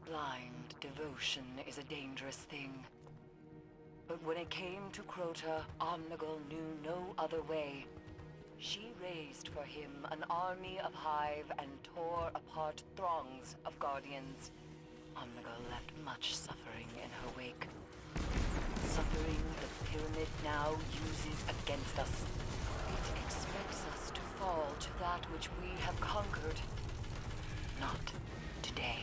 Blind devotion is a dangerous thing. But when it came to Crota, Omnigul knew no other way. She raised for him an army of Hive and tore apart throngs of Guardians. Omnigul left much suffering in her wake. Suffering the Pyramid now uses against us. It expects us to fall to that which we have conquered. Not today.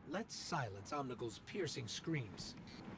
Let's silence Omnigal's piercing screams.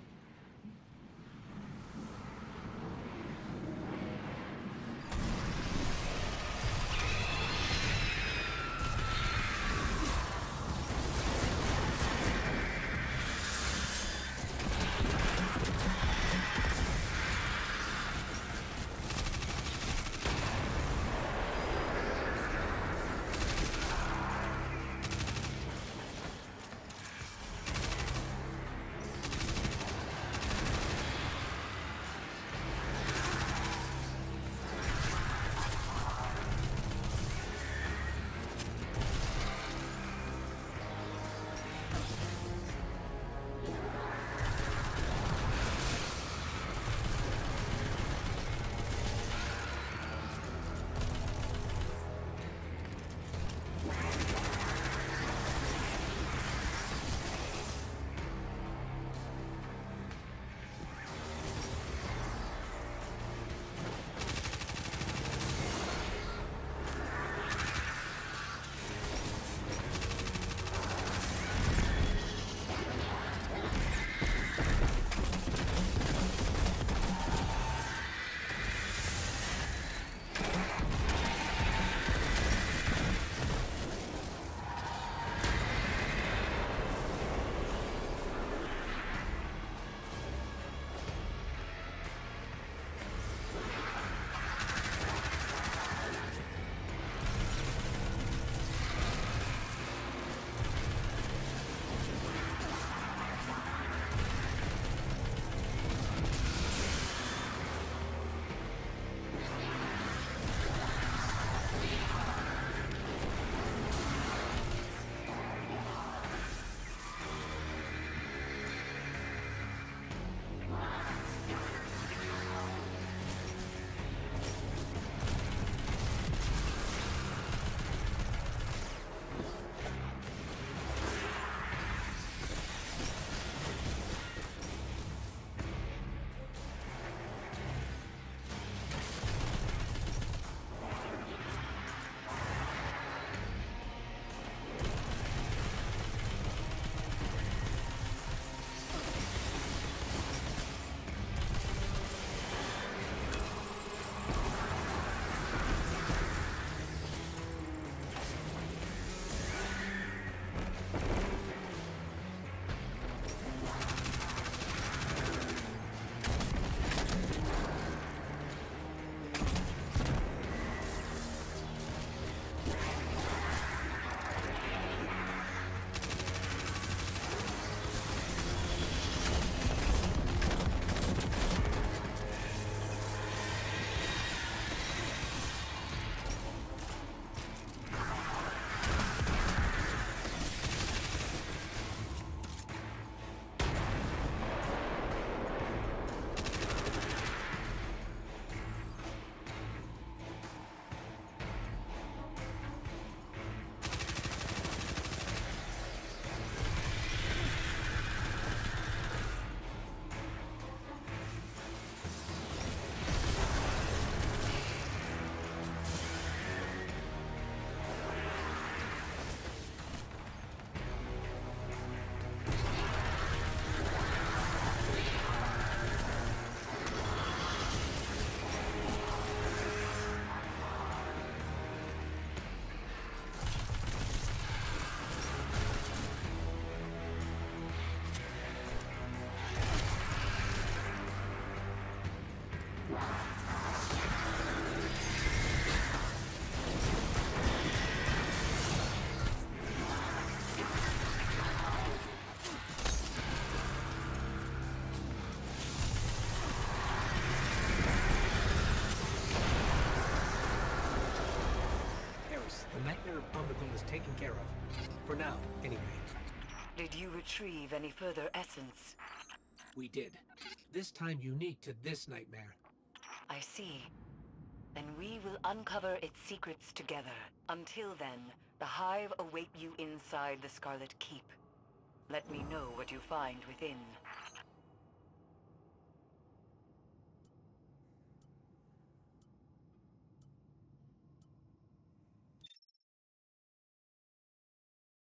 Taken care of. For now, anyway. Did you retrieve any further essence? We did. This time unique to this nightmare. I see. Then we will uncover its secrets together. Until then, the Hive await you inside the Scarlet Keep. Let me know what you find within.